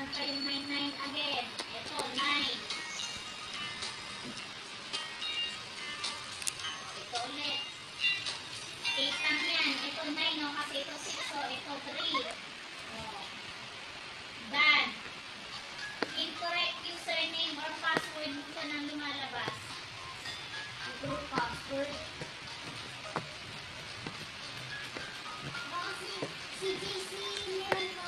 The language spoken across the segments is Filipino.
pa yung 99 again. Ito, 9. Ito ulit. 8 lang yan. Ito 9, no? Kasi ito 6, so ito 3. Done. Incorrect username or password mo ka nang lumalabas. Ito password. Si JC meron ko.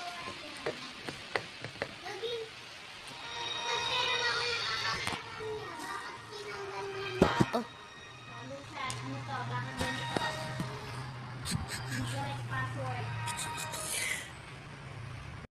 Naging nagpera ako ng account niya. Bakit tinanggal niya?